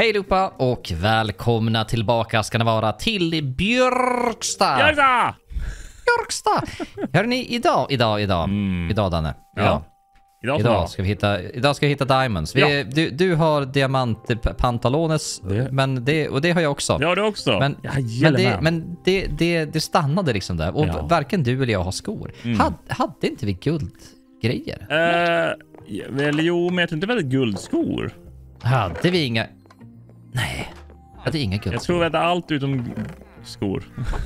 Hej allihopa och välkomna tillbaka ska ni vara till Björkstad. Björkstad! Hörrni, idag Danne. Ja. Idag ska vi hitta diamonds. Du har diamantpantalones, men det har jag också. Ja, det också. Men det stannade liksom där. Och varken du eller jag har skor. Hade inte vi guldgrejer? Jo, men jag tror inte vi hade guldskor. Hade vi inga... Nej, hade inga guldskor. Jag tror vi hade allt utom skor.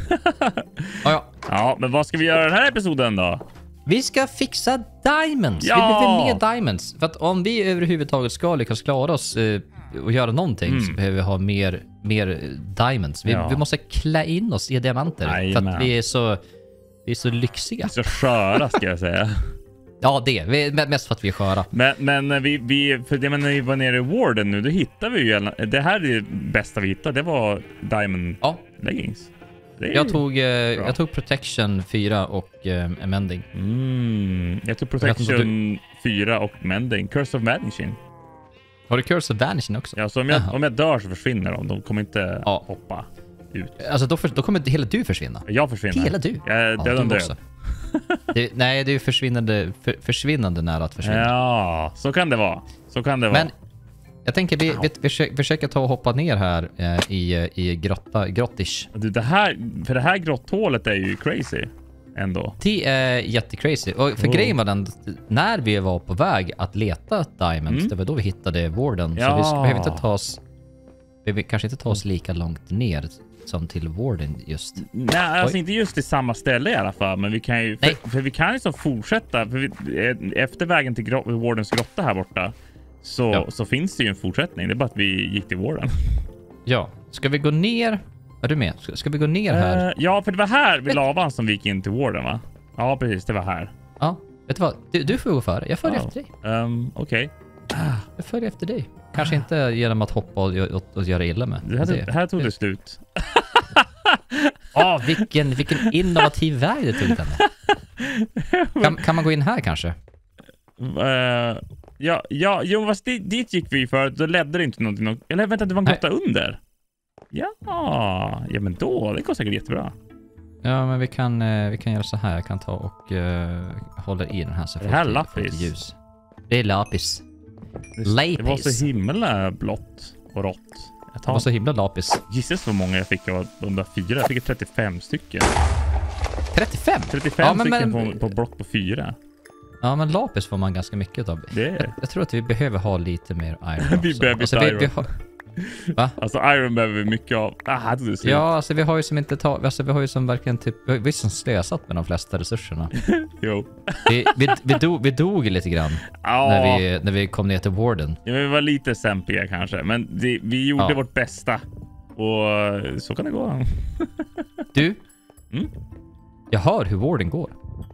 Ja, men vad ska vi göra den här episoden då? Vi ska fixa diamonds. Ja! Vi behöver mer diamonds. För att om vi överhuvudtaget ska lyckas klara oss och göra någonting så behöver vi ha mer diamonds. Vi måste klä in oss i diamanter. För att vi är så lyxiga. Så sköra ska jag säga. Ja, mest för att vi är sköra. Men när vi var nere i Warden nu, då hittade vi ju det här är det bästa vi hittade. Det var diamond leggings. Jag tog Protection 4 och Mending. Jag tog Protection 4 och Mending. Curse of Vanishing. Har du Curse of Vanishing också? Ja, så om jag dör så försvinner de. De kommer inte hoppa ut. Alltså då kommer hela du försvinna. Jag försvinner. Hela du? Jag är död. Nej, det är försvinnande nära att försvinna. Ja, så kan det vara. Men jag tänker vi försöker ta och hoppa ner här i grottish. Det här grotthålet är ju crazy ändå. Det är jättecrazy. Och för grejen var den, när vi var på väg att leta diamonds, det var då vi hittade Warden. Så vi behöver kanske inte ta oss lika långt ner som till Warden just. Nej, alltså inte just i samma ställe i alla fall, men vi kan ju för vi kan ju så fortsätta efter vägen till Wardens grotta här borta. Så finns det ju en fortsättning. Det är bara att vi gick till Warden. Ja. Ska vi gå ner? Är du med? Ska vi gå ner här? Ja, för det var här vid lavan som vi gick in till Warden, va? Ja, precis. Det var här. Ja. Vet du vad? Du får gå före. Jag följer efter dig. Okej. Jag följer efter dig. Kanske inte genom att hoppa och göra illa med. Det här tog det slut. Vilken innovativ väg det tog den. Kan man gå in här kanske? Dit gick vi för då ledde det inte någonting. Eller vänta, det var en grotta under. Ja, men då, det går säkert jättebra. Ja, men vi kan göra så här. Jag kan ta och hålla i den här så det här lapis. Ljus. Det är lapis. Det var så himla blått och rått. Det var så himla lapis. Gissas hur många jag fick av de där 4. Jag fick 35 stycken. 35? 35 stycken på block på 4. Ja, men lapis får man ganska mycket av. Jag tror att vi behöver ha lite mer iron. Vi behöver iron. Va? Alltså iron behöver vi mycket av. Alltså vi har ju som inte vi har ju som verkligen typ vi har som slösat med de flesta resurserna. Jo. Vi dog lite grann när vi kom ner till Warden. Ja, vi var lite sämpiga kanske, men vi gjorde vårt bästa. Och så kan det gå. Du? Jag hör hur Warden går.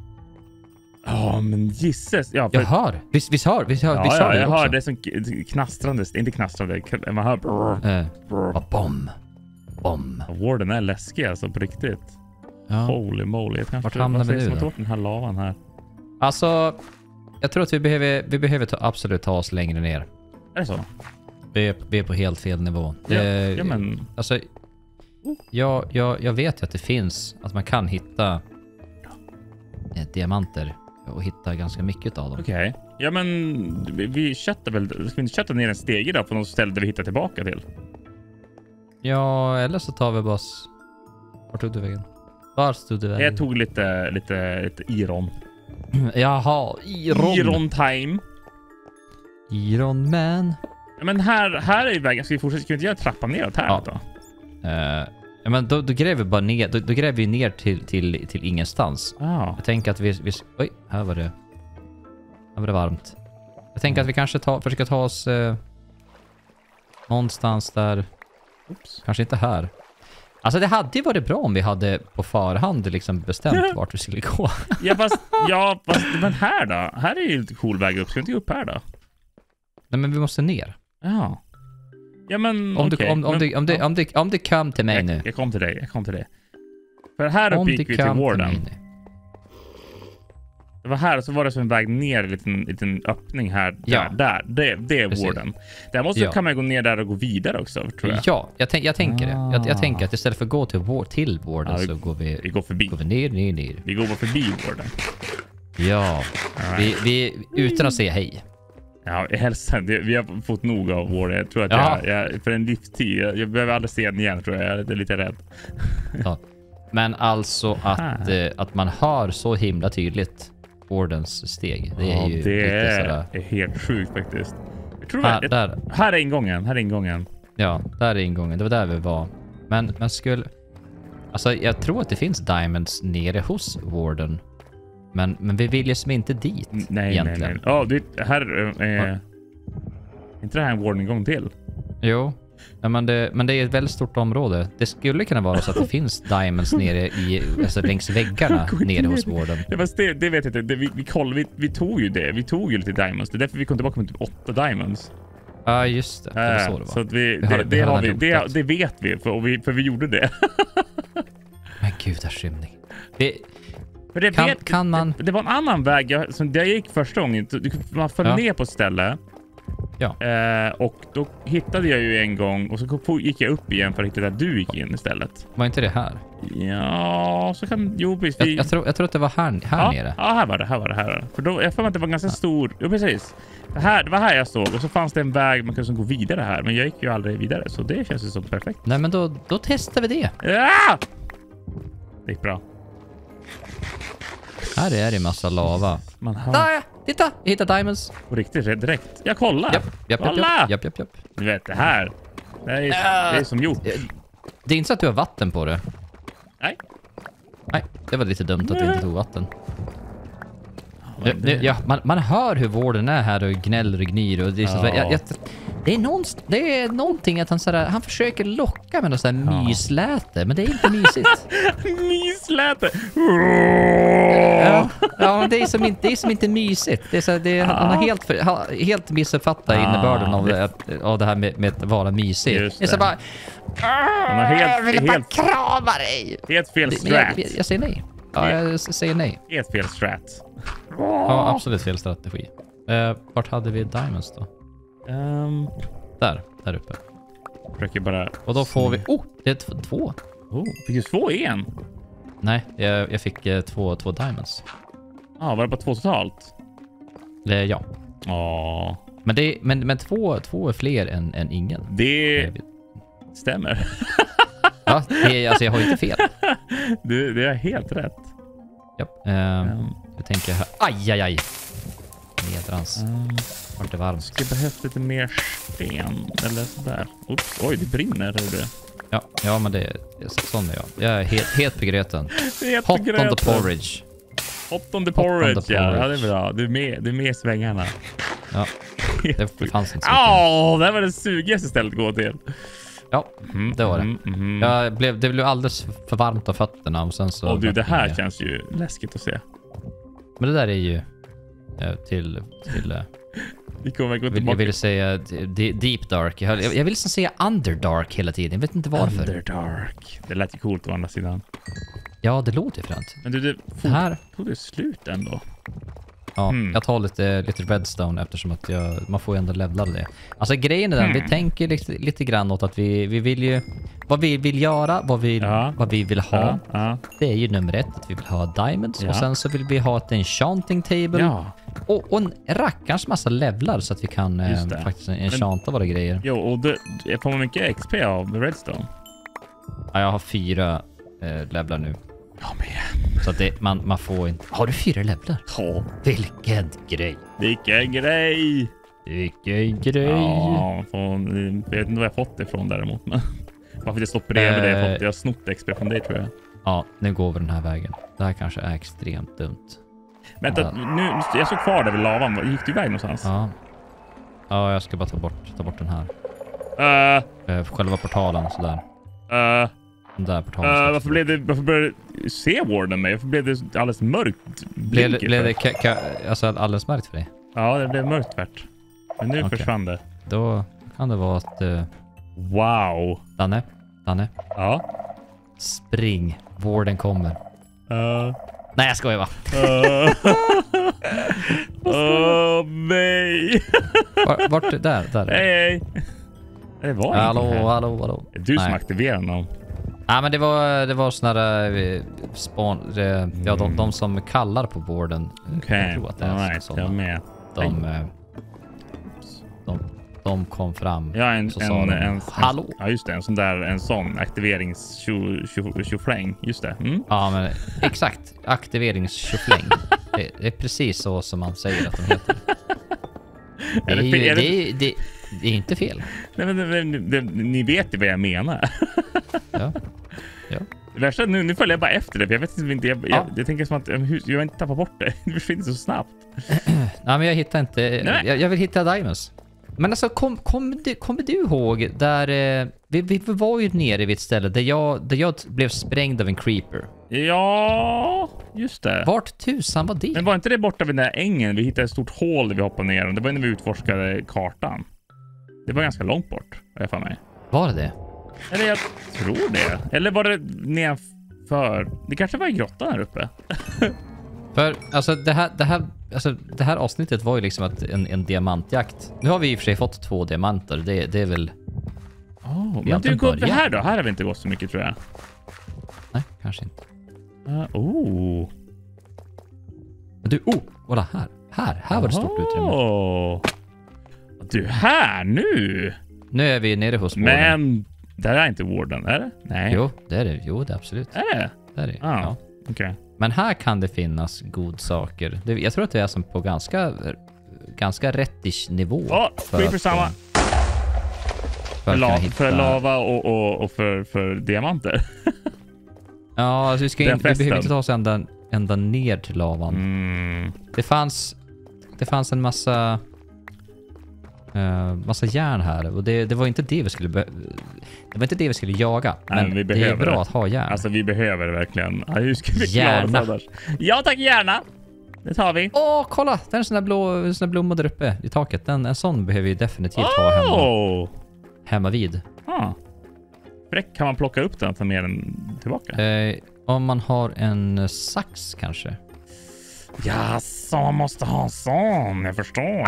Ja, men gisses. Ja, jag hör. Visst hör jag hör det som knastrande. Inte knastrande. Man hör bom. Warden är läskig alltså på riktigt. Ja. Holy moly. Vart hamnar vi nu då? Den här lavan här. Alltså, jag tror att vi behöver absolut ta oss längre ner. Är det så? Vi är på helt fel nivå. Men... Alltså, jag vet ju att det finns, att man kan hitta diamanter och hitta ganska mycket av dem. Okej. Ja, men vi chattar väl. Ska vi inte chatta ner en stege då på något ställe där vi hittar tillbaka till? Ja, eller så tar vi bara... Var tog du vägen? Var stod du vägen? Jag tog lite Iron. Jaha, Iron time. Iron man. Ja, men här är vägen. Ska vi inte göra trappan neråt här då? Ja, men då gräver vi bara ner. Då gräver vi ner till ingenstans. Jag tänker att vi oj, här var det varmt. Jag tänker att vi kanske försöker ta oss någonstans där. Kanske inte här. Alltså det hade ju varit bra om vi hade på förhand liksom bestämt vart vi skulle gå. fast men här då? Här är ju lite cool väg upp. Ska vi inte gå upp här då? Nej, men vi måste ner. Ja, men om du kom till mig nu. Jag kom till dig. För här uppe gick vi till Warden. Det var här och så var det som en väg ner, en liten öppning här. Där. Det är Warden. Där kan man gå ner där och gå vidare också, tror jag. Ja, jag tänker det. Jag tänker att istället för att gå till Warden så går vi går förbi. Går vi ner. Vi går bara förbi Warden. Ja, vi utan att säga hej. Ja, hälsan. Vi har fått nog av Warden. Jag tror att jag för en livstid. Jag behöver aldrig se den igen, tror jag. Jag är lite rädd. Ja. Men alltså att man hör så himla tydligt Wardens steg. Det är ju det är helt sjukt faktiskt. Jag tror här är ingången. Ja, där är ingången. Det var där vi var. Men man skulle... Alltså, jag tror att det finns diamonds nere hos Warden. Men vi vill ju som inte dit egentligen. Nej. Ja, det här är... inte det här en Warden-ingång till? Jo. Ja, men det är ett väldigt stort område. Det skulle kunna vara så att det finns diamonds nere alltså längs väggarna nere hos Warden. Det vet jag inte. Vi tog ju det. Vi tog ju lite diamonds. Det är därför vi kom tillbaka med typ 8 diamonds. Ja, just det. Det var så det var. Så att det vet vi. För vi gjorde det. Men gud, skymning. Kan man... Det var en annan väg som jag gick första gången. Man föll ner på ett ställe. Ja. Och då hittade jag ju en gång och så gick jag upp igen för att hitta där du gick in istället. Var inte det här? Ja, så kan... Jo, precis. Jag tror att det var här nere. Ja, här var det. För då, jag får att det var ganska stor... Jo, precis. Det var här jag såg. Och så fanns det en väg man kunde gå vidare här. Men jag gick ju aldrig vidare, så det känns ju som perfekt. Nej, men då testar vi det. Ja! Det gick bra. Här är det en massa lava. Där! Titta! Jag hittar diamonds. Och riktigt direkt. Jag kollar. Japp. Du vet, det här. Det är som gjort. Det är inte så att du har vatten på det. Nej, det var lite dumt att du inte tog vatten. Man hör hur Warden är här och gnäller och gnyr. Och det är någonting att han försöker locka med något sånt här mysläte, men det är inte mysigt. Mysläte! Ja, det är som inte mysigt. Han har helt missuppfattat innebörden av det här med att vara mysig. Det är så bara... Jag vill bara krama dig! Helt fel strat. Jag säger nej. Ja, jag säger nej. Helt fel strat. Ja, absolut fel strategi. Vart hade vi diamonds då? Där uppe. Försöker bara... Och då får vi... det är 2. Fick du 2 igen? Nej, jag fick 2 diamonds. Var det bara 2 totalt? Ja. Men 2 är fler än ingen. Det stämmer. Ja, jag har ju inte fel. Det är helt rätt. Japp. Jag tänker här... Aj. Nedrans. Var det varmt. Ska behövs lite mer sten eller sådär. Oj, det brinner, hör du. Ja, men det är sån är jag. Jag är helt på gröten. Hot on the porridge. Hot on the porridge, ja. Det är bra. Du är med i svängarna. Ja, det fanns inte så. Det var det sugigaste stället att gå till. Ja, det var det. Det blev alldeles för varmt av fötterna och sen så... det här känns ju läskigt att se. Men det där är ju till vi kommer gå tillbaka. Jag vill säga deep dark. Jag vill säga underdark hela tiden. Jag vet inte varför. Underdark. Det lät ju coolt å andra sidan. Ja, det låter ju fränt. Men det här tog det slut ändå. Ja, jag tar lite redstone eftersom att man får ju ändå levla det. Alltså grejen är den, vi tänker lite grann åt att vi vill ju... Vad vi vill göra, vad vi vill ha. Det är ju nummer 1, att vi vill ha diamonds. Och sen så vill vi ha ett enchanting table. Och en rackarns massa levlar så att vi kan faktiskt enchanta våra grejer. Jo, och får man mycket XP av redstone? Ja, jag har 4 levlar nu. Ja, med. Så att man får inte... Har du 4 levlar? Ja. Vilken grej. Ja, jag vet inte vad jag fått det från däremot. Men varför det står bredvid det jag har snott XP från dig, tror jag. Ja, nu går vi den här vägen. Det här kanske är extremt dumt. Vänta, nu jag såg kvar där vid lavan. Gick du iväg någonstans? Ja, jag ska bara ta bort den här. Själva portalen och sådär. Där portalen. Varför började du se Warden med? Varför blev det alldeles mörkt? Blev det alltså alldeles mörkt för dig? Ja, det blev mörkt tvärt. Men nu försvann det. Då kan det vara att... Wow! Danne? Ja? Spring. Warden kommer. Nej, jag skojar va? Åh, nej. Vart där? Hej. Det var hallå. Du som aktiverade dem. Ja, men det var såna där de som kallar på borden. Okej. Jag tror att det är sådana. Jag med. De kom fram. Ja, en hallå. Ja, just det. En sån aktiverings-tjofläng. Just det. Mm. Ja, men exakt. Aktiverings-tjofläng. det är precis så som man säger att de heter. Det är inte fel. Nej, men ni vet ju vad jag menar. Ja. Värsta, nu följer jag bara efter det. För jag vet inte, jag tänker som att jag vill inte tappa bort det. Det försvinner så snabbt. Nej, men jag hittar inte. Jag vill hitta Diamonds. Men alltså, kommer du ihåg där vi var ju nere vid ett ställe där jag blev sprängd av en creeper. Ja, just det. Vart tusan var det? Men var inte det borta vid den där ängen? Vi hittade ett stort hål där vi hoppade ner. Det var när vi utforskade kartan. Det var ganska långt bort, jag för mig. Var det det? Eller jag tror det. Eller var det nedanför? Det kanske var i grottan här uppe. För alltså det här avsnittet var ju liksom att en diamantjakt. Nu har vi i och för sig fått 2 diamanter. Det är väl... men du går här då. Här har vi inte gått så mycket, tror jag. Nej, kanske inte. Kolla här. Här var det stort utrymme. Du, här nu! Nu är vi nere hos Warden. Men där är inte Warden, är det? Nej. Jo, det är det. Jo, det är absolut. Är det? Det är det. Ja. Okej. Men här kan det finnas godsaker. Jag tror att det är som på ganska rättish nivå. Creeper samma. För lava och för diamanter. Ja, alltså vi behöver inte ta oss ända ner till lavan. Det fanns en massa järn här, och det var inte det vi skulle jaga. Nej, men det är bra att ha järn. Alltså vi behöver det verkligen. Ja, hur ska vi klara oss annars? Ja tack, gärna. Det tar vi. Kolla, det är en sån där blomma där uppe i taket. En sån behöver vi definitivt ha hemma vid. Kan man plocka upp den och ta med den tillbaka? Om man har en sax kanske. Ja, så man måste ha en sån. Jag förstår.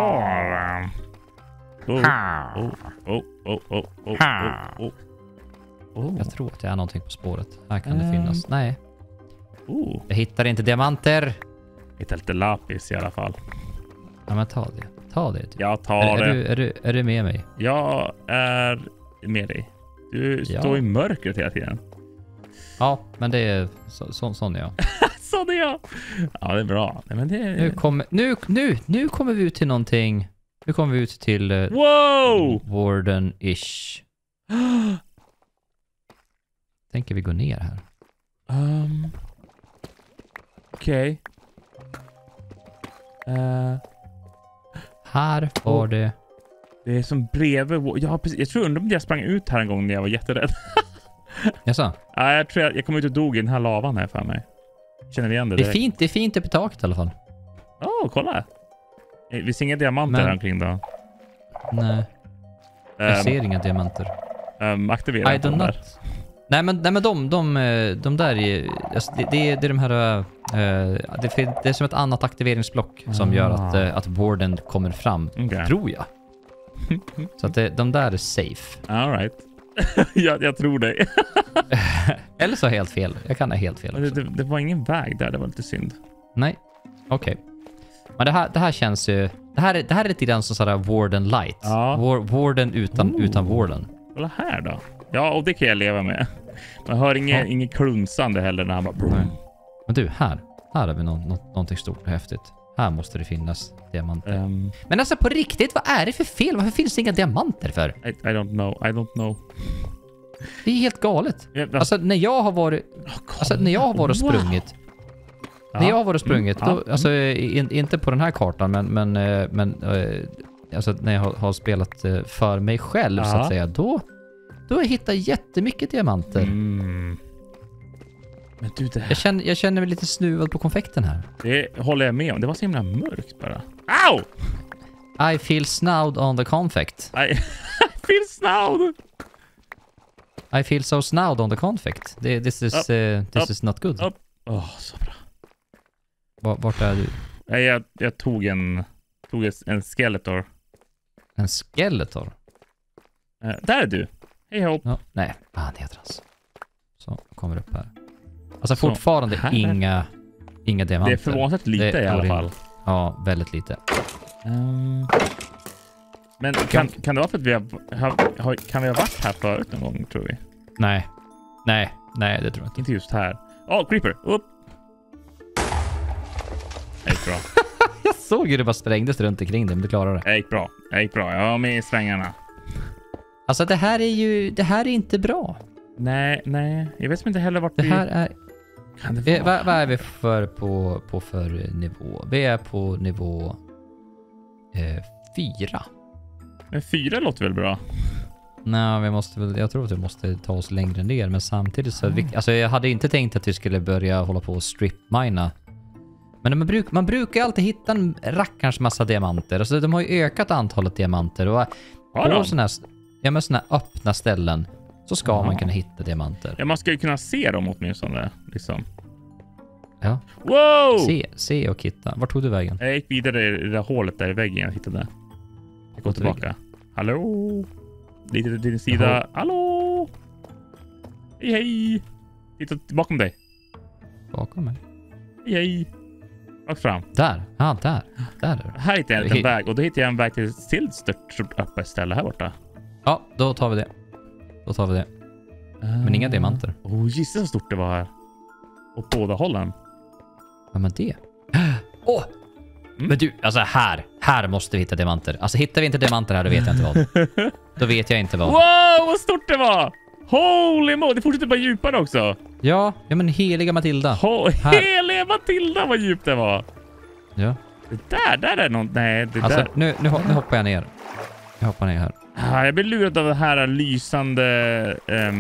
Jag tror att det är någonting på spåret. Här kan det finnas. Nej. Jag hittar inte diamanter. Jag hittar lite lapis i alla fall. Ja, men ta det. Typ. Jag tar det. Är du med mig? Jag är med dig. Du står i mörkret hela tiden. Ja, men det är sån är jag. Sån är jag. Ja, det är bra. Nej, men Nu kommer vi ut till någonting. Nu kommer vi ut till Warden-ish. Tänker vi gå ner här? Okej. Här var det... Det är som bredvid... Jag tror undrar om jag sprang ut här en gång när jag var jätterädd. Jaså? Ja, jag tror jag kom ut och dog i den här lavan här för mig. Känner vi igen det direkt? Det är fint uppe på taket i alla fall. Kolla. Vi ser inga diamanter här omkring då. Nej. Jag ser inga diamanter. Aktivera dem där. Nej men de där är... Alltså, det är de här... det är som ett annat aktiveringsblock som gör att Warden kommer fram. Okay. Tror jag. Så att de där är safe. All right. jag tror det. Eller så helt fel. Jag kan ha helt fel. Det var ingen väg där. Det var lite synd. Nej. Okej. Men det här känns ju... Det här är lite grann som sådär Warden light. Ja. Warden utan Warden. Kolla här då. Ja, och det kan jag leva med. Man hör inget klunsande heller när han bara... Men du, här har vi någonting stort och häftigt. Här måste det finnas diamanter. Men alltså på riktigt, vad är det för fel? Varför finns det inga diamanter för? I don't know. Det är helt galet. Alltså när jag har varit... när jag har varit och sprungit... När jag har varit och sprungit, då, alltså inte på den här kartan, men alltså när jag har spelat för mig själv så att säga, då har jag hittat jättemycket diamanter. Men du, det här... jag känner mig lite snuvad på konfekten här. Det håller jag med om. Det var så himla mörkt bara. Au! I feel snowed on the confect. I feel snowed. I feel so snowed on the confect. This is not good. Så bra. Vart är du? Nej, jag tog en Skeletor. En Skeletor? Där är du. Hej hopp. Ja, nej, han heter hans. Så, kommer upp här. Alltså fortfarande inga diamanter. Det är förvånansvärt lite i alla fall. Ja, väldigt lite. Men kan det vara för att kan vi ha varit här förut någon gång, tror vi? Nej, det tror jag inte. Inte just här. Creeper! Upp! Det gick bra. Jag såg ju det bara sprängdes runt omkring det, men du klarade det. Det gick bra. Jag var med i svängarna. Alltså det här är inte bra. Nej. Jag vet inte heller vart det här är... Kan det vara? Vad är vi för nivå? Vi är på nivå 4. Men 4 låter väl bra? Nej, jag tror att vi måste ta oss längre ner, men samtidigt så alltså jag hade inte tänkt att vi skulle börja hålla på och strip-mina. Men man brukar alltid hitta en rackarns massa diamanter. Alltså de har ju ökat antalet diamanter och på såna här öppna ställen så ska man kunna hitta diamanter. Ja, man ska ju kunna se dem åtminstone liksom. Ja. Wow! Se och hitta. Vart tog du vägen? Jag gick vidare i det där hålet där i väggen jag hittade. Jag går tillbaka. Hallå? Lite till din sida. Hallå? Hej. Titta bakom dig. Bakom mig? Hej. Rakt fram. Där. Ja, där. Här hittar jag en väg. Och då hittar jag en väg till ett stort öppet ställe här borta. Ja, då tar vi det. Men inga diamanter. Gissa så stort det var här. Åt båda hållen. Ja, men det. Men du, alltså här måste vi hitta diamanter. Alltså hittar vi inte diamanter här, då vet jag inte vad. Då vet jag inte vad. Wow, vad stort det var! Holy moly, det fortsätter bara djupare också. Ja men heliga Matilda. Heliga Matilda, vad djupt det var. Ja. Det där är något, nej. Det alltså, där. Nu hoppar jag ner. Jag hoppar ner här. Jag blir lurad av det här lysande...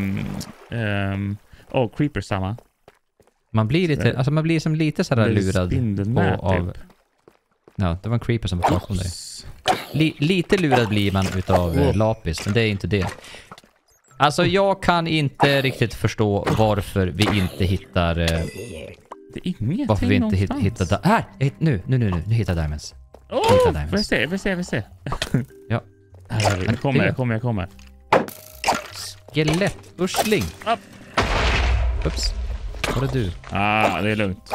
creeper samma. Man blir lite, alltså man blir som lite sådär lurad av... Ja, det var en creeper som var bakom dig. Lite lurad blir man utav lapis, men det är inte det. Alltså jag kan inte riktigt förstå varför vi inte hittar... det är ingenting varför vi inte hittar... Här! Nu hittar jag diamonds. Vi ser. Ja. Jag kommer. Skelettursling. Ups. Var det du? Det är lugnt.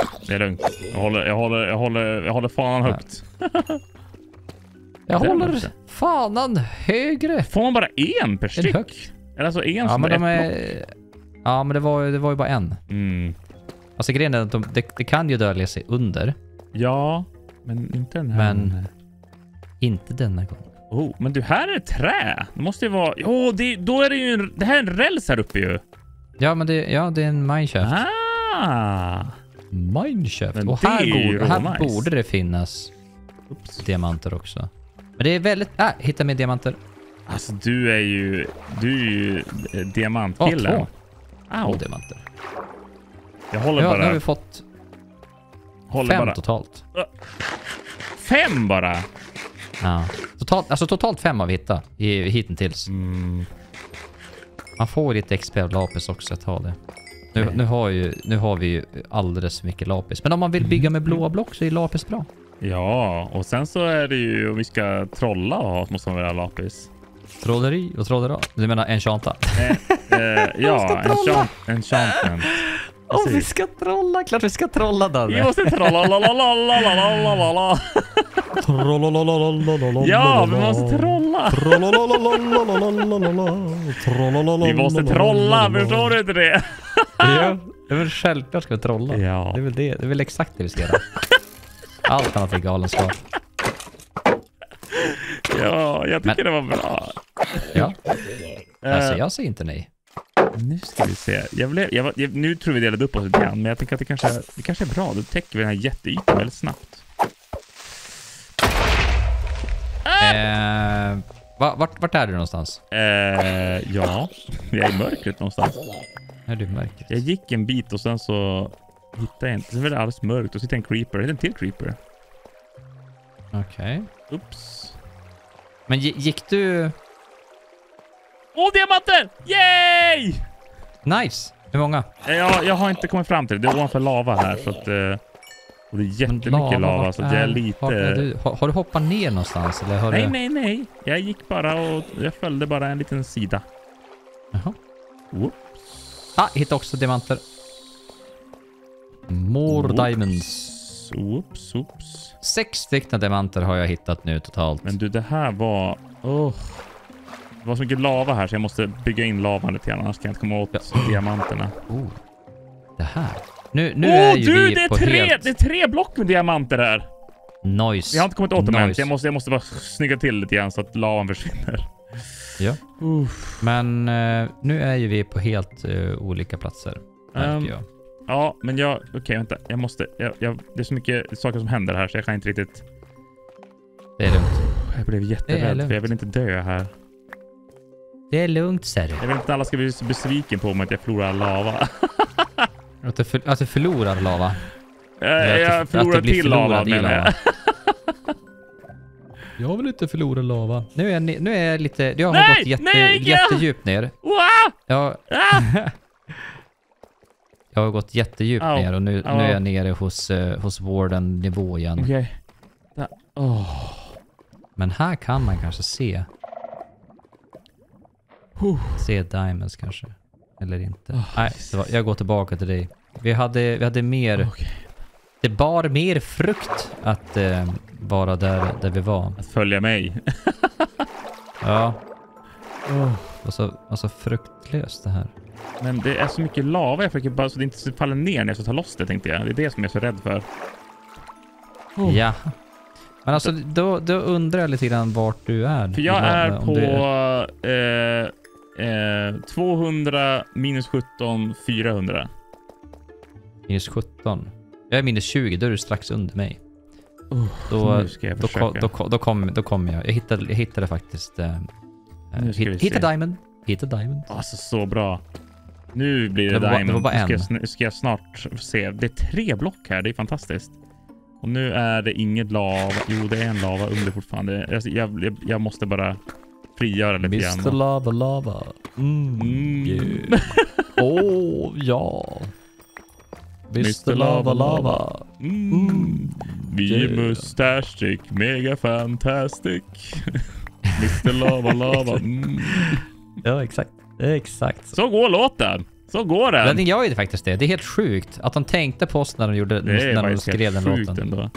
Jag håller fanan högt. Jag håller fanan högre. Får man bara en per styck? Eller alltså en som Ja, men det var ju bara en. Alltså grejen är att det kan ju dölja sig under. Ja, men inte den här. Men inte denna gång. Men du, här är trä. Det måste ju vara... då är det ju det här är en räls här uppe ju. Ja, men det är en mineshaft. Mineshaft. Och här borde det finnas diamanter också. Men det är väldigt... hitta mer diamanter. Alltså, du är ju diamantkillen. Två diamanter. Jag håller bara... Nu har vi fått 5 totalt. 5 bara? Ja. Totalt 5 har vi hittat hittills. Man får lite XP av lapis också att ha det. Nu har vi ju alldeles för mycket lapis. Men om man vill bygga med blåa block så är lapis bra. Ja, och sen så är det ju om vi ska trolla måste man väl ha lapis. Trolleri och trollera. Du menar enchanta? Ja, enchantment. Vi ska trolla, klart vi ska trolla där. Vi måste trolla. Ja, vi måste trolla. Vi måste trolla, förstår du inte det? Ja, det är väl självklart ska vi trolla. Ja. Det är väl exakt det vi ska göra. Allt annat är galenskap. Ja, jag tycker det var bra. Ja. Alltså, jag säger inte nej. Nu ska vi se. Nu tror vi delade upp oss lite grann, men jag tänker att det kanske är bra. Då täcker vi den här jätteytan väldigt snabbt. Vart är du någonstans? Ja, jag är i mörkret någonstans. Är du mörkret? Jag gick en bit och sen så hittade jag inte. Sen var det alldeles mörkt och så hittade jag en creeper. Det är en till creeper. Okej. Oops. Men gick du... diamanter! Yay! Nice! Hur många? Jag har inte kommit fram till det. Det är ovanför lava här så att... Och det är jättemycket lava så det är lite... Har du hoppat ner någonstans? Eller har nej. Jag gick bara och jag följde bara en liten sida. Jaha. Whoops. Hittade också diamanter. More diamonds. Oops. 6 stycken diamanter har jag hittat nu totalt. Men du, det här var... Det var så mycket lava här så jag måste bygga in lavan lite grann. Annars kan jag inte komma åt diamanterna. Det här. Nu är ju vi det på helt... Det är 3 block med diamanter här. Nice. Jag har inte kommit åt dem än. Jag måste bara snygga till lite grann så att lavan försvinner. Ja. Men nu är ju vi på helt olika platser. Märker jag. Ja, men okej, vänta. Jag måste... det är så mycket saker som händer här så jag kan inte riktigt... Det är lugnt. Jag blev jätterädd för jag vill inte dö här. Det är lugnt, ser du. Jag vill inte alla ska bli besviken på mig att jag förlorar lava. Att du förlorar lava? Jag förlorar till lava, menar jag. Jag vill inte förlora lava. Nu är jag lite... Jag har gått jättedjupt ner. Jag har gått jättedjupt ner och nu är jag nere hos Warden nivå igen. Okej. Men här kan man kanske se. Se diamonds kanske. Eller inte. Nej, jag går tillbaka till dig. Vi hade mer... Det bar mer frukt att vara där vi var. Att följa mig. Ja. Och så fruktlöst det här. Men det är så mycket lava. Jag försöker bara så det inte faller ner när jag ska ta loss det, tänkte jag. Det är det som jag är så rädd för. Ja. Men alltså, då undrar jag lite grann vart du är. För jag är på 200, minus 17, 400. Minus 17. Jag är minus 20, då är du strax under mig. Då kommer jag. Jag hittade faktiskt... Hitta diamond. Alltså, så bra. Nu blir det diamond. Det var bara en. Ska jag snart se. Det är 3 block här, det är fantastiskt. Och nu är det inget lava. Jo, det är en lava under fortfarande. Jag måste bara frigöra lite grann. Mr. Lava. Yeah. Ja. Mr. Lava. Vi är Mustaschstick, mega fantastic. Mr. Lava. Ja, exakt. Så går låten. Så går den. Jag gör ju faktiskt det. Det är helt sjukt att de tänkte på oss när de skrev den låten. Ändå.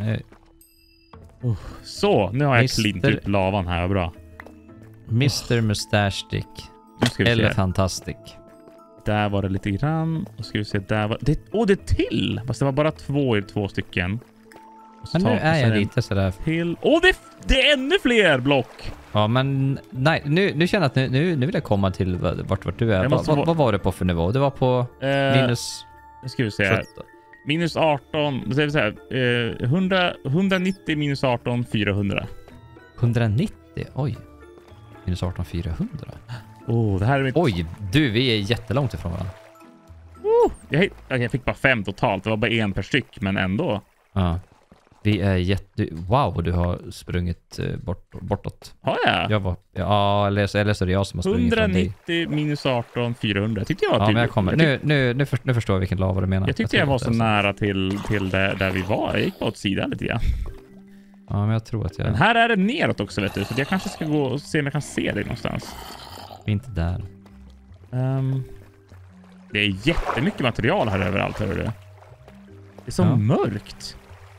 Så, nu har jag klint ut lavan här. Bra. Mr. Mustaschstick. Eller Fantastic. Där var det lite grann. Och ska vi se, där var det. Det är till! Fast det var bara 2 stycken. Men nu är jag lite sådär... Till. Det är ännu fler block! Ja, men nej, nu känner jag att nu vill jag komma till vart du är. Vad var det på för nivå? Det var på minus... Nu ska vi se här. Minus 18, det vill säga 190 minus 18, 400. 190? Oj. Minus 18, 400. Det här är mitt... Oj, vi är jättelångt ifrån varandra. Jag fick bara 5 totalt. Det var bara 1 per styck, men ändå. Ja. Vi är Wow, du har sprungit bortåt. Har jag? Eller så är det jag som har sprungit 190 minus 18, 400. Tyckte jag var men jag kommer. Nu förstår jag vilken lava du menar. Jag tyckte jag var så nära till där vi var. Jag gick bara åt sidan lite grann. Ja, men jag tror att Men här är det neråt också, vet du. Så jag kanske ska gå och se om jag kan se dig någonstans. Inte där. Det är jättemycket material här överallt, hör du. Det är så mörkt.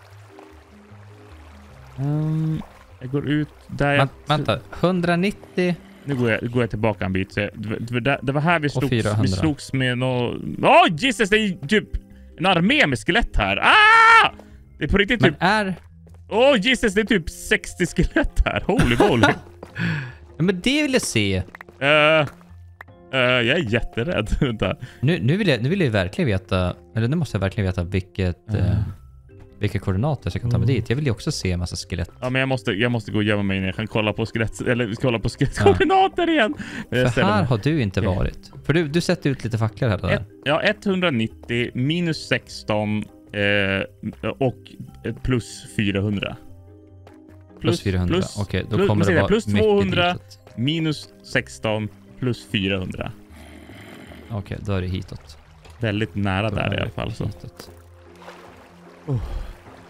Jag går ut där vänta, 190. Nu går jag tillbaka en bit. Det var här vi slogs med Jesus, det är typ en armé med skelett här. Det är på riktigt typ... Jesus, det är typ 60 skelett här. Holy moly. Men det vill jag se. Jag är jätterädd. Nu vill jag verkligen veta, eller nu måste jag verkligen veta vilka koordinater jag kan ta mig dit. Jag vill ju också se en massa skelett. Ja, men jag måste gå och gömma mig innan jag kan kolla på skelettkoordinater igen. För här har du inte varit. För du sätter ut lite facklor här där. 190 minus 16 och plus 400. Plus 400. Okej, då kommer det vara plus 200 ditåt. minus 16 plus 400. Okej, då är det hitåt. Väldigt nära där i alla fall. Så.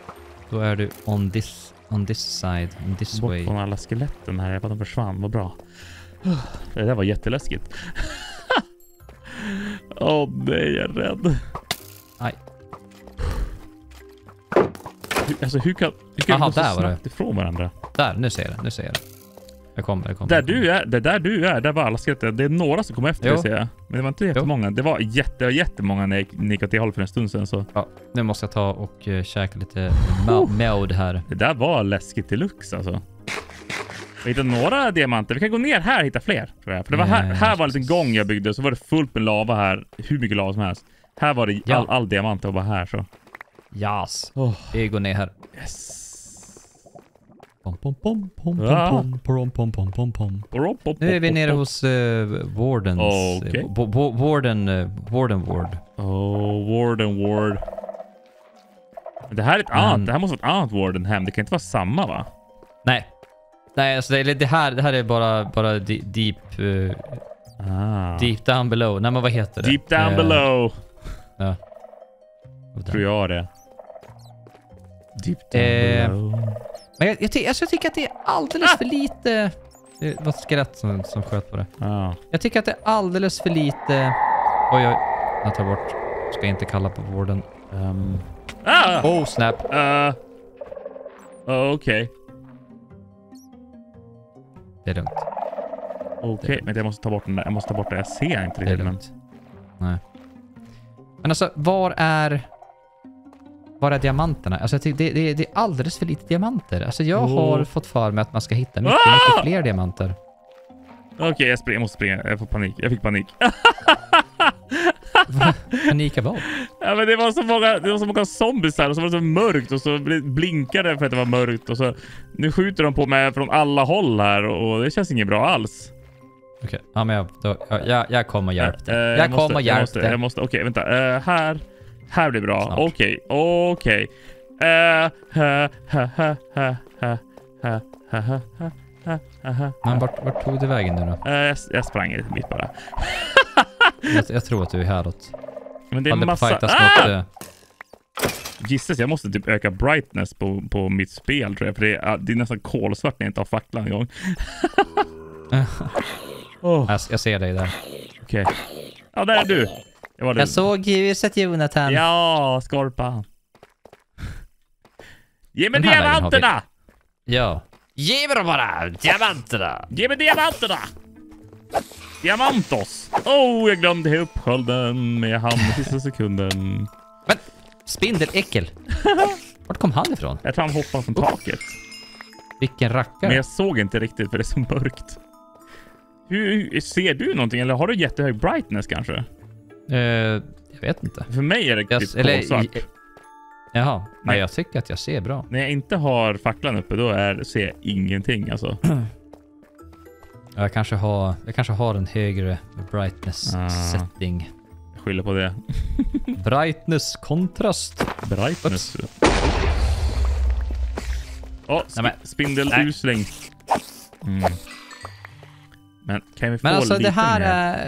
Då är du on this side, on this bort way. från alla skeletten här. Jag bara de försvann, vad bra. Det där var jätteläskigt. Nej, jag är rädd. Nej. Hur kan vi gå så snabbt ifrån varandra? Där, nu ser jag det. Jag kommer. Där du är, där var alla skeletter. Det är några som kom efter, ser jag. Men det var inte jättemånga. Det var jättemånga när jag gick åt det hållet för en stund sedan. Så. Ja, nu måste jag ta och käka lite mode här. Det där var läskigt deluxe alltså. Vi hittade några diamanter. Vi kan gå ner här och hitta fler, tror jag. För det var här var en liten gång jag byggde. Så var det fullt med lava här. Hur mycket lava som helst. Här var det all diamanter och bara här så. Yes. Vi går ner här. Yes. Nu är vi nere hos Wardens. Okay. Warden Ward. Warden Ward. Det här är ett annat. Det här måste vara ett annat Warden hem. Det kan inte vara samma, va? Nej, alltså det här är bara deep down below. Nej, men vad heter det? Deep down below. Ja. Tror jag det. Deep down below. Men jag tycker att det är alldeles för lite. Det var skelett som sköt på det. Jag tycker att det är alldeles för lite. Oj, jag tar bort. Ska inte kalla på vården. Oh, snap. Okej. Det är lugnt. Okej, men jag måste ta bort den där. Jag måste ta bort det. Jag ser inte det. Det är lugnt. Nej. Men alltså, var är diamanterna? Alltså det är alldeles för lite diamanter. Alltså jag har fått för mig att man ska hitta mycket fler diamanter. Okej, jag måste springa. Jag får panik. Jag fick panik. Panik av vad? Ja, men det var så många zombies här och så var det så mörkt och så blinkade det för att det var mörkt och så nu skjuter de på mig från alla håll här och det känns inget bra alls. Okej, ja men jag kommer och hjälpa dig. Jag kommer och hjälpa dig. Okej, vänta. Här blir bra. Okej. Men vart tog du vägen nu då? Jag sprang i mitt bara. jag tror att du är häråt. Men det är en massa... Gissas, jag måste typ öka brightness på mitt spel, tror jag. För det är nästan kolsvart när jag inte har facklan en gång. Jag ser dig där. Okej. Ja, där är du. Jag såg ljuset, Jonathan. Ja, skorpan. Ge mig diamanterna! Ja. Ge mig bara diamanterna! Ge mig diamanterna! Diamantos! Jag glömde upp skölden med hand i sista sekunden. Men, spindeläckel. Vart kom han ifrån? Jag tror han hoppade från taket. Vilken rackare. Men jag såg inte riktigt för det är så mörkt. Hur ser du någonting? Eller har du jättehög brightness kanske? Jag vet inte. För mig är det typ kolsvart. Jaha, nej, jag tycker att jag ser bra. När jag inte har facklan uppe då ser jag ingenting alltså. Jag kanske har en högre brightness setting. Jag skyller på det. Brightness kontrast. Brightness. Spindelusling. Men kan vi få alltså lite det här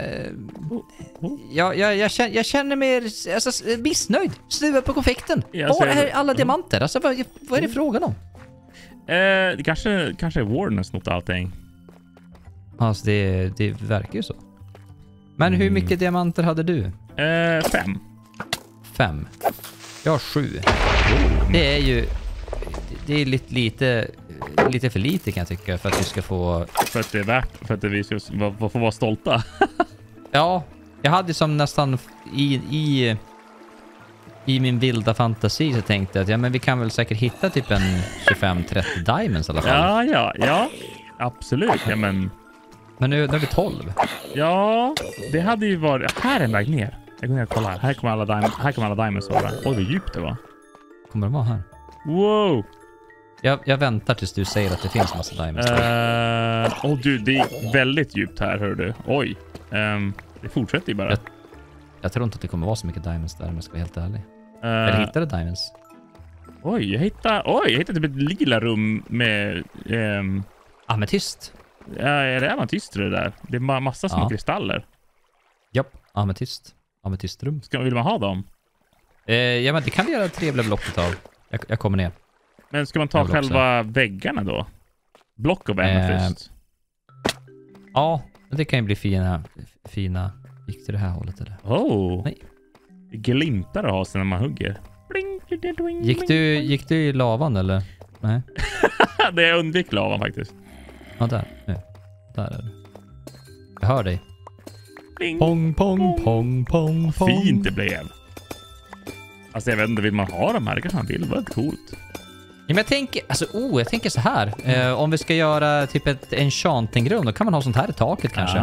är... Jag känner mig missnöjd. Snuva på konfekten. Var är alla diamanter? Alltså vad är det frågan om? Det kanske är Warden snott allting. Alltså det verkar ju så. Men hur mycket diamanter hade du? 5. 5. Jag har 7. Det är ju... Det är lite för lite kan jag tycka för att vi ska få... För att det är värt, för att vi ska få vara stolta. Ja, jag hade som nästan i min vilda fantasi så tänkte jag att men vi kan väl säkert hitta typ en 25-30 diamonds i alla fall. Ja. Absolut, ja men... Men nu är vi 12. Ja, det hade ju varit... Här är en väg ner. Jag går ner och kollar. Här kommer alla diamonds vara. Oj, vad djupt det var. Kommer de vara här? Wow! Jag väntar tills du säger att det finns massa diamonds. Du, det är väldigt djupt här, hör du. Oj. Det fortsätter ju bara. Jag tror inte att det kommer vara så mycket diamonds där om jag ska vara helt ärlig. Eller hittade diamonds? Jag hittade typ ett lila rum med... Ametyst. Ja, är det ametyst det där? Det är massa små kristaller. Japp, ametyst. Ametystrum. Vill man ha dem? Ja, men det kan vi göra 3 block av. Jag kommer ner. Men ska man ta själva väggarna då? Block of amethyst? Ja, det kan ju bli fina. Gick till det här hållet eller? Nej. Det glimtar att ha sig när man hugger. Gick du i lavan eller? Nej. Det är undvik lavan faktiskt. Ja, där. Nu. Där är det. Jag hör dig. Bling, pong, pong, pong, pong, pong. Fint det blev. Alltså jag vet inte, vill man ha de här? Det kanske man vill. Det var väldigt coolt. Ja, men jag tänker så här. Om vi ska göra typ ett enchanting-rum, då kan man ha sånt här i taket kanske.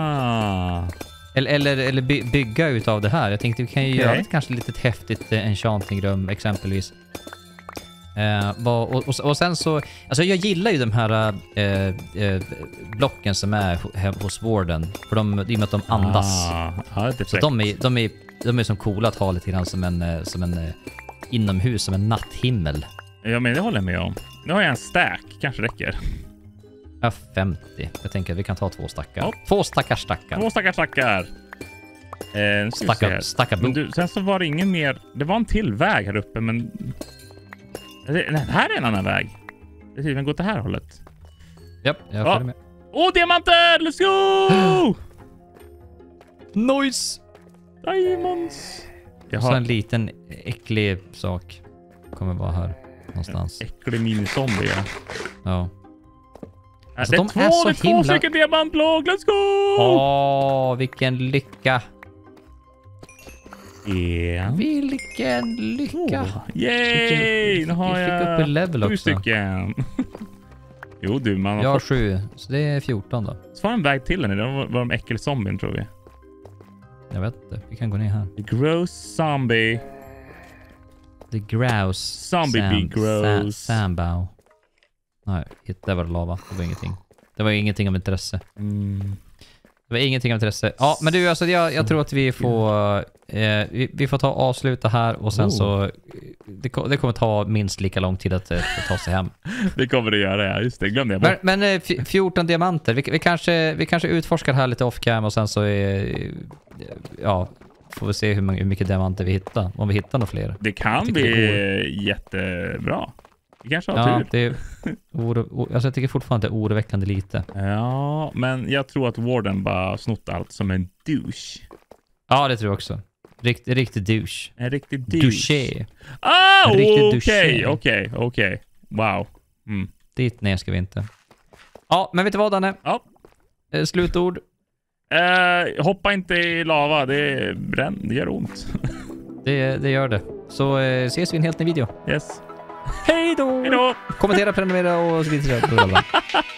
Eller bygga utav det här. Jag tänkte vi kan ju göra ett kanske lite häftigt enchanting-rum exempelvis. Och sen så... Alltså jag gillar ju de här blocken som är hos Warden. För i och med att de andas. Så de är som coola att ha lite grann som en inomhus, som en natthimmel. Ja, men det håller jag med om. Nu har jag en stack, kanske räcker. Ja, 50. Jag tänker att vi kan ta 2 stackar. Ja. 2 stackar. 2 stackar. Stackar. Sen så var det ingen mer... Det var en till väg här uppe, men... Här är en annan väg. Den går till det här hållet. Japp, jag följer med. Diamanter! Let's go! Nice! Diamonds! Och så en liten äcklig sak kommer vara här någonstans. Äcklig minizombie. Ja. Alltså, det är två stycken diamantblad. Let's go! Vilken lycka. Yeah. Vilken lycka. Yay! Nu har jag fick upp en level 7 stycken. Jo du, man har jag har 7, så det är 14 då. Så var en väg till den. Det var de äckelzombien tror vi. Jag vet inte, vi kan gå ner här. The gross zombie. The grouse. Zombie be gross. Sambow. Nej, det var lava. Det var ingenting. Det var ingenting av intresse. Det var ingenting av intresse. Ja, men du, alltså jag tror att vi får vi får ta och avsluta här och sen så det kommer ta minst lika lång tid att ta sig hem. Det kommer det göra, ja. Just det, glömde jag bort. Men 14 diamanter. Vi kanske utforskar här lite off-cam och sen så får vi se hur mycket diamanter vi hittar. Om vi hittar några fler. Det kan bli jättebra. Vi kanske har tur. Alltså jag tycker fortfarande att det är oroväckande lite. Ja, men jag tror att Warden bara snott allt som en douche. Ja, det tror jag också. Riktig douche. En riktig douche. Okej. Wow. Dit ner ska vi inte. Ja, men vet du vad, Danne? Ja. Slutord. Hoppa inte i lava. Det gör ont. det gör det. Så ses vi i en helt ny video. Yes. Hej då! Hej då! Kommentera, prenumerera och så vidare.